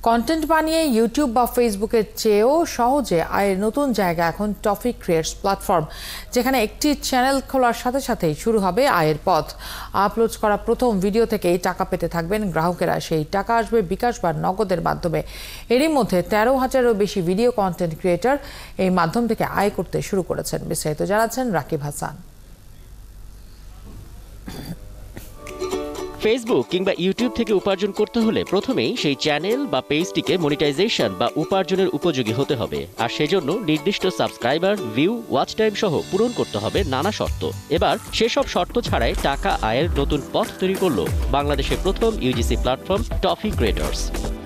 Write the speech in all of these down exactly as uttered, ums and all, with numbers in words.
Content বানিয়ে YouTube বা ফেসবুকের চেয়েও সহজে আয়ের নতুন জায়গা এখন টফি ক্রিয়েটস প্ল্যাটফর্ম, যেখানে একটি চ্যানেল খোলার সাথে সাথেই শুরু হবে আয়ের পথ। আপলোড করা প্রথম ভিডিও থেকেই টাকা পেতে থাকবেন গ্রাহকেরা। সেই টাকা আসবে বিকাশ বা নগদের মাধ্যমে। এরই মধ্যে তেরো হাজারেরও বেশি ভিডিও কন্টেন্ট ক্রিয়েটর এই মাধ্যম থেকে আয় করতে শুরু করেছেন। বিস্তারিত জানাচ্ছেন রাকিব হাসান। ফেসবুক কিংবা ইউটিউব থেকে উপার্জন করতে হলে প্রথমেই সেই চ্যানেল বা পেজটিকে মনিটাইজেশন বা উপার্জনের উপযোগী হতে হবে, আর সেজন্য নির্দিষ্ট সাবস্ক্রাইবার, ভিউ, ওয়াচ টাইম সহ পূরণ করতে হবে নানা শর্ত। এবার সেসব শর্ত ছাড়াই টাকা আয়ের নতুন পথ তৈরি করল বাংলাদেশের প্রথম ইউজিসি প্ল্যাটফর্ম টফি ক্রিয়েটর্স।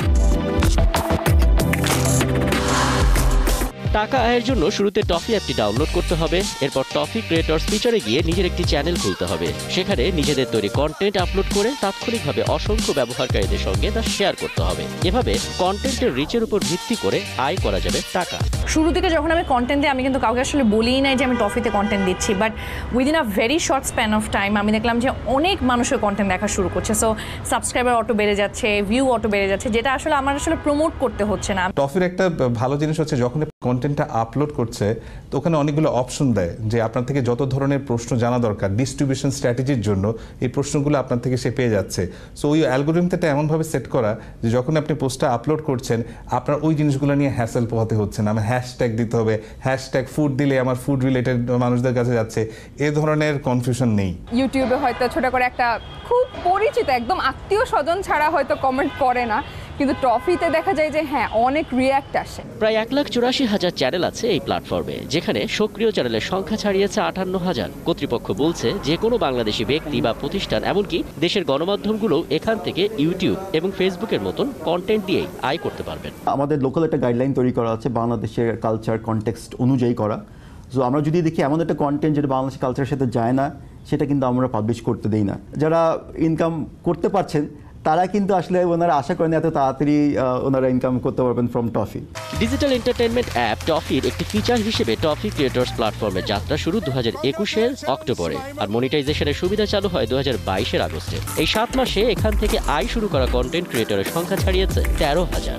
টাকা আয়ের জন্য শুরুতে টফি অ্যাপটি ডাউনলোড করতে হবে। এরপর টফি ক্রিয়েটর্স ফিচারে গিয়ে নিজের একটি চ্যানেল খুলতে হবে। সেখানে নিজেদের তৈরি কন্টেন্ট আপলোড করে তাৎক্ষণিকভাবে অসংখ্য ব্যবহারকারীদের সঙ্গে তা শেয়ার করতে হবে। এভাবে কন্টেন্টের রিচের উপর ভিত্তি করে আয় করা যাবে টাকা। শুরু থেকে যখন আমি কন্টেন্ট দিই, আমি কিন্তু কাউকে আসলে বলিই নাই যে আমি টফিতে কন্টেন্ট দিচ্ছি, but within a very short span of time আমি দেখলাম যে অনেক মানুষের কন্টেন্ট দেখা শুরু করছে। সো সাবস্ক্রাইবার অটো বেড়ে যাচ্ছে, ভিউ অটো বেড়ে যাচ্ছে, যেটা আসলে আমার আসলে প্রমোট করতে হচ্ছে না। টফির একটা ভালো জিনিস হচ্ছে যখন কন্টেন্টটা আপলোড করছে তো ওখানে অনেকগুলো অপশন দেয় যে আপনার থেকে যত ধরনের প্রশ্ন জানা দরকার ডিস্ট্রিবিউশন স্ট্র্যাটেজির জন্য এই প্রশ্নগুলো আপনার থেকে সে পেয়ে যাচ্ছে। সো ওই অ্যালগোরিদমটা এমনভাবে সেট করা যে যখন আপনি পোস্টটা আপলোড করছেন আপনার ওই জিনিসগুলো নিয়ে হ্যাসেল পোহাতে হচ্ছে না। আমার হ্যাশট্যাগ দিতে হবে, হ্যাশট্যাগ ফুড দিলে আমার ফুড রিলেটেড মানুষদের কাছে যাচ্ছে, এ ধরনের কনফিউশন নেই। ইউটিউবে হয়তো ছোট করে একটা খুব পরিচিত একদম আত্মীয় স্বজন ছাড়া হয়তো কমেন্ট করে না, কিন্তু টফিতে দেখা যায় যে হ্যাঁ অনেক রিয়্যাক্ট আসে। প্রায় এক লাখ চুরাশি হাজার চ্যানেল আছে এই প্ল্যাটফর্মে, যেখানে সক্রিয় চ্যানেলের সংখ্যা ছাড়িয়েছে আটান্ন হাজার। কর্তৃপক্ষ বলছে যে কোনো বাংলাদেশি ব্যক্তি বা প্রতিষ্ঠান, এমনকি দেশের গণমাধ্যমগুলো এখান থেকে ইউটিউব এবং ফেসবুকের মতন কন্টেন্ট দিয়েই আয় করতে পারবেন। আমাদের লোকাল একটা গাইডলাইন তৈরি করা আছে বাংলাদেশের কালচার কনটেক্সট অনুযায়ী করা। সো আমরা যদি দেখি এমন একটা কন্টেন্ট যেটা বাংলাদেশের কালচারের সাথে যায় না, সেটা কিন্তু আমরা পাবলিশ করতে দেই না। যারা ইনকাম করতে পারছেন তারা কিন্তু আসলে ওনারা আশা করেন এত তাড়াতাড়ি ওনারা ইনকাম করতে পারবেন from Toffee. Digital entertainment app টফির একটি ফিচার হিসেবে টফি ক্রিয়েটর্স প্ল্যাটফর্মের যাত্রা শুরু দু হাজার একুশের অক্টোবরে, আর মনিটাইজেশনের সুবিধা চালু হয় দু হাজার বাইশের আগস্টে। এই সাত মাসে এখান থেকে আয় শুরু করা কন্টেন্ট ক্রিয়েটরের সংখ্যা ছাড়িয়েছে তেরো হাজার।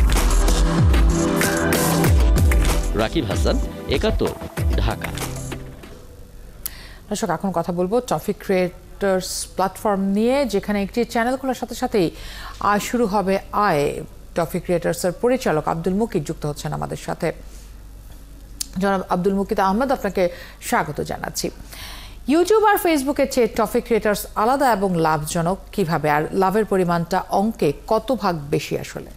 রাকিব হাসান, একাত্তর, ঢাকা। দর্শক, এখন কথা বলবো টফি ক্রিয়েট প্ল্যাটফর্ম নিয়ে, যেখানে একটি চ্যানেল খোলার সাথে সাথেই আয় শুরু হবে আয়। টফি ক্রিয়েটর্সের পরিচালক আব্দুল মুকিত যুক্ত হচ্ছেন আমাদের সাথে। জনাব আব্দুল মুকিত আহমেদ, আপনাকে স্বাগত জানাচ্ছি। ইউটিউব আর ফেসবুকের চেয়ে টফি ক্রিয়েটর্স আলাদা এবং লাভজনক কিভাবে, আর লাভের পরিমাণটা অঙ্কে কত ভাগ বেশি আসলে?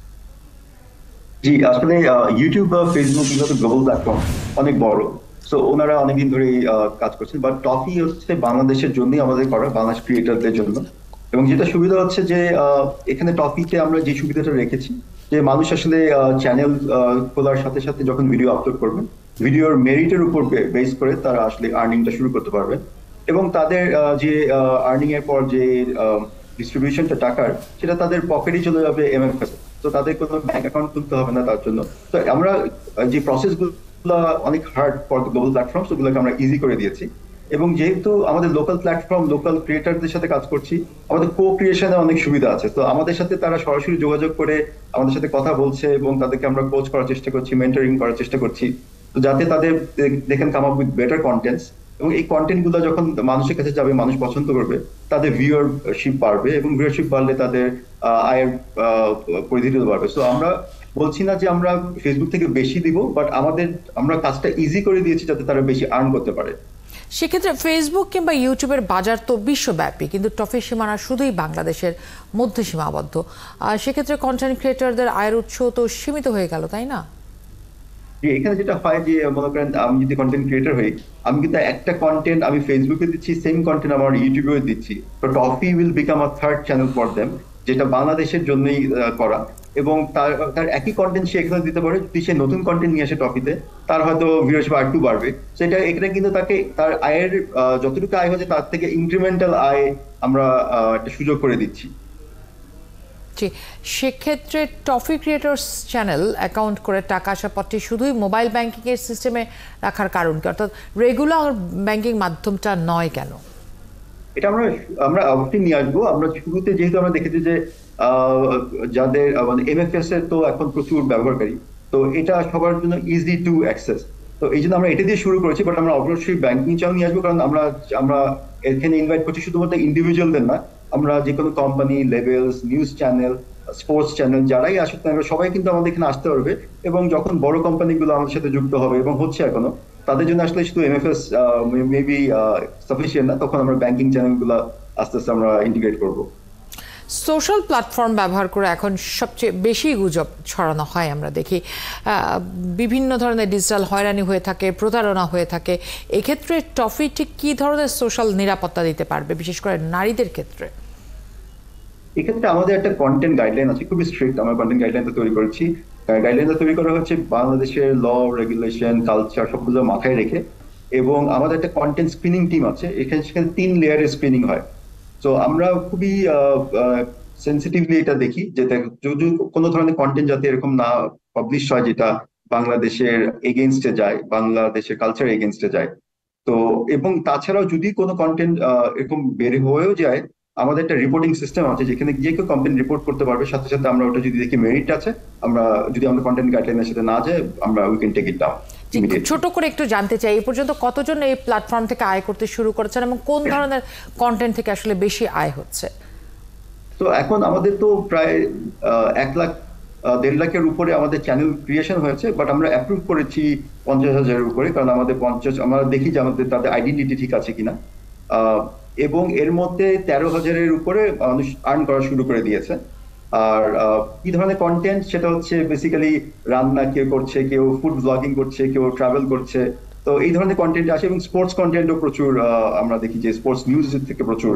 জি, আসলে ইউটিউব বা ফেসবুক যেহেতু গ্লোবাল প্ল্যাটফর্ম, অনেক বড়, সো ওনারা অনেকদিন ধরে কাজ করছেন। বাট টফি হচ্ছে বাংলাদেশের জন্যই আমাদের করা, বাংলাদেশ ক্রিয়েটরদের জন্য। এবং যেটা সুবিধা হচ্ছে যে এখানে টফিতে আমরা যে সুবিধাটা রেখেছি যে মানুষ আসলে চ্যানেল খোলার সাথে সাথে যখন ভিডিও আপলোড করবেন, ভিডিওর মেরিটের উপর বেস করে তারা আসলে আর্নিংটা শুরু করতে পারবে। এবং তাদের যে আর্নিং এর পর যে ডিস্ট্রিবিউশনটা টাকার, সেটা তাদের পকেটে চলে যাবে এমএফএস। তো তাদের কোনো ব্যাংক অ্যাকাউন্ট খুলতে হবে না তার জন্য। তো আমরা যে প্রসেসগুলো অনেক হার্ড ফর গ্লোবাল প্ল্যাটফর্ম, সেগুলোকে আমরা ইজি করে দিয়েছি। এবং যেহেতু আমাদের লোকাল প্ল্যাটফর্ম, লোকাল ক্রিয়েটরদের সাথে কাজ করছি, আমাদের কো ক্রিয়েশনে অনেক সুবিধা আছে। তো আমাদের সাথে তারা সরাসরি যোগাযোগ করে আমাদের সাথে কথা বলছে এবং তাদেরকে আমরা কোচ করার চেষ্টা করছি, মেন্টরিং করার চেষ্টা করছি, তো যাতে তাদের দেখেন come up with better contents. এবং এই কন্টেন্ট গুলো যখন মানুষের কাছে যাবে, মানুষ পছন্দ করবে, তাদের ভিউয়ারশিপ বাড়বে, এবং ভিউয়ারশিপ বাড়লে তাদের আয়ের পরিধিটা বাড়বে। সো আমরা বলছি না যে আমরা ফেসবুক থেকে বেশি দিব, বাট আমাদের আমরা কাজটা ইজি করে দিয়েছি যাতে তারা বেশি আর্ন করতে পারে। সেক্ষেত্রে ফেসবুক কিংবা ইউটিউবের বাজার তো বিশ্বব্যাপী, কিন্তু টফির সীমানা শুধুই বাংলাদেশের মধ্যে সীমাবদ্ধ। আর সেক্ষেত্রে কন্টেন্ট ক্রিয়েটরদের আয়ের উৎস তো সীমিত হয়ে গেল, তাই না? এখানে যেটা হয় যে মনে করেন আমি যদি কন্টেন্ট ক্রিয়েটর হই, আমি কিন্তু একটা কন্টেন্ট আমি ফেসবুকে দিচ্ছি, সেম কন্টেন্ট আমার ইউটিউবেও দিচ্ছি। তো Toffee will become a third channel for them, যেটা বাংলাদেশের জন্যই করা। এবং তার তার একই কন্টেন্ট সে এখানে দিতে পারে। যদি সে নতুন কন্টেন্ট নিয়ে আসে টফিতে, তার হয়তো ভিউয়ারশিপ আর একটু বাড়বে। সেটা এখানে কিন্তু তাকে তার আয়ের যতটুকু আয় হচ্ছে তার থেকে ইনক্রিমেন্টাল আয় আমরা একটা সুযোগ করে দিচ্ছি। সেক্ষেত্রে টফি ক্রিয়েটর্স চ্যানেল অ্যাকাউন্ট করে টাকা আসা পথটি শুধুই মোবাইল ব্যাংকিং এর সিস্টেমে রাখার কারণ কি, অর্থাৎ রেগুলার ব্যাংকিং মাধ্যমটা নয় কেন? এটা আমরা আমরা অবশ্যই নিয়ে আসবো। আমরা শুরুতে যেহেতু আমরা দেখেছি যে যাদের মানে এমএফএস এর তো এখন প্রচুর ব্যবহারকারী, তো এটা সবার জন্য ইজি টু অ্যাক্সেস। তো এই জন্য আমরা এটা দিয়ে শুরু করেছি, বাট আমরা অবশ্যই ব্যাংকিং চ্যানেল নিয়ে আসবো, কারণ আমরা আমরা এখানে ইনভাইট করছি শুধুমাত্র ইন্ডিভিজুয়ালদের না, আমরা যে কোনো company, levels, news channel, sports channel যারাই আসুক না সবাই কিন্তু আমাদের এখানে আসতে পারবে। এবং যখন বড় কোম্পানিগুলো আমাদের সাথে যুক্ত হবে এবং হচ্ছে এখনো, তাদের জন্য আসলে শুধু এমএফএস মেবি সাফিসিয়েন্ট না, তখন আমরা ব্যাংকিং চ্যানেলগুলো আস্তে আস্তে আমরা ইন্টিগ্রেট করবো। সোশ্যাল প্ল্যাটফর্ম ব্যবহার করে এখন সবচেয়ে বেশি গুজব ছড়ানো হয়, আমরা দেখি বিভিন্ন ধরনের ডিজিটাল হয়রানি হয়ে থাকে, প্রতারণা হয়ে থাকে। এক্ষেত্রে টফি ঠিক কী ধরনের সোশ্যাল নিরাপত্তা দিতে পারবে, বিশেষ করে নারীদের ক্ষেত্রে? এক্ষেত্রে আমাদের একটা কন্টেন্ট গাইডলাইন আছে, খুবই স্ট্রিক্ট। আমরা কন্টেন্ট গাইডলাইনটা তৈরি করেছি। গাইডলাইনটা তৈরি করা হচ্ছে বাংলাদেশের ল, রেগুলেশন, কালচার সবগুলো মাথায় রেখে, এবং আমাদের একটা কন্টেন্ট স্ক্রিনিং টিম আছে। এখানে সেখানে তিন লেয়ারের স্ক্রিনিং হয়। তো আমরা খুবই সেন্সিটিভলি এটা দেখি যে যদি কোনো ধরনের কন্টেন্ট যাতে এরকম না পাবলিশ হয় যেটা বাংলাদেশের এগেইনস্টে যায়, বাংলাদেশের কালচার এগেইনস্টে যায়। তো এবং তাছাড়াও যদি কোনো কন্টেন্ট এরকম বের হয়েও যায়, আমাদের একটা রিপোর্টিং সিস্টেম আছে যেখানে যে কেউ কন্টেন্ট রিপোর্ট করতে পারবে, সাথে সাথে আমরা ওটা যদি দেখি মেরিট আছে, আমরা যদি আমাদের কন্টেন্ট গাইডলাইনের সাথে না যায়, আমরা we can take it down. ছোট করে একটু জানতে চাই, এই পর্যন্ত কতজন এই প্ল্যাটফর্ম থেকে আয় করতে শুরু করেছেন এবং কোন ধরনের কন্টেন্ট থেকে আসলে বেশি আয় হচ্ছে? তো এখন আমাদের তো প্রায় এক লাখ দেড় লাখের উপরে আমাদের চ্যানেল ক্রিয়েশন হয়েছে, বাট আমরা অ্যাপ্রুভ করেছি পঞ্চাশ হাজারের উপরে, কারণ আমাদের পঞ্চাশ আমরা দেখি যে আমাদের তাদের আইডেন্টিটি ঠিক আছে কিনা। এবং এর মধ্যে তেরো হাজারের উপরে মানুষ আর্ন করা শুরু করে দিয়েছে। আর কি ধরনের কন্টেন্ট, সেটা হচ্ছে বেসিক্যালি রান্না কেউ করছে, কেউ ফুড ব্লগিং করছে, কেউ ট্রাভেল করছে। তো এই ধরনের কন্টেন্ট আসে, এবং স্পোর্টস কন্টেন্টও প্রচুর আমরা দেখি যে স্পোর্টস নিউজ থেকে প্রচুর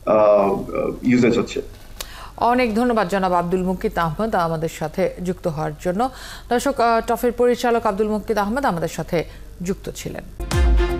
ইউজেজ হচ্ছে। অনেক ধন্যবাদ জনাব আব্দুল মুকিত আহমদ আমাদের সাথে যুক্ত হওয়ার জন্য। দর্শক, টফির পরিচালক আব্দুল মুকিত আহমদ আমাদের সাথে যুক্ত ছিলেন।